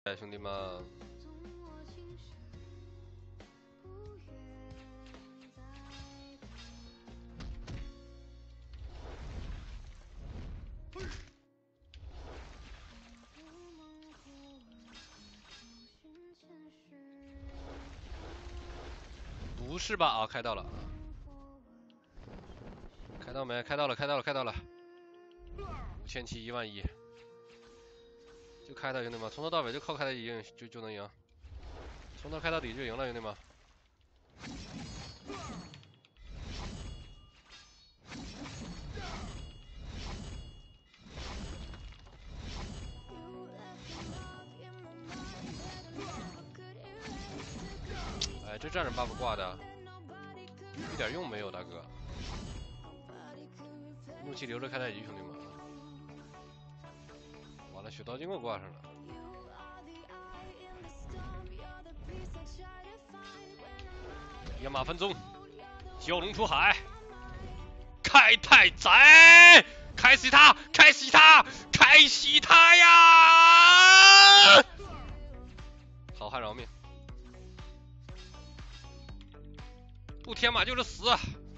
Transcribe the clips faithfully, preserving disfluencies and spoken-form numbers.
兄弟们。不是吧？啊，开到了，开到没？开到了，开到了，开到了，五千七一万一，就开它，兄弟们，从头到尾就靠开它赢就就能赢，从头开到底就赢了，兄弟们。哎，这战士 buff 挂的，一点用没有，大哥。怒气留着开太极，兄弟们。完了，雪刀经给我挂上了。野马分鬃，蛟龙出海，开太宰，开死他，开死他，开死他呀！好汉饶命。不天马就是死，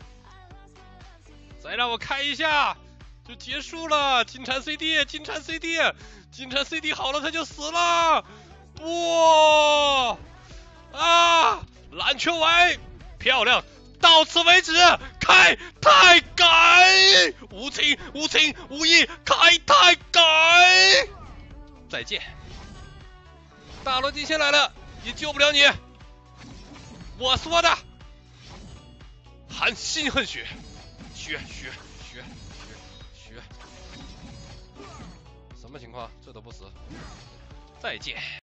再让我开一下就结束了。金蝉 C D， 金蝉 C D， 金蝉 C D 好了他就死了。不啊，篮球尾漂亮，到此为止。开太改，无情无情无义，开太改。再见，大罗金仙来了，也救不了你。我说的。含心恨血，血血血血血，什么情况？这都不死？再见。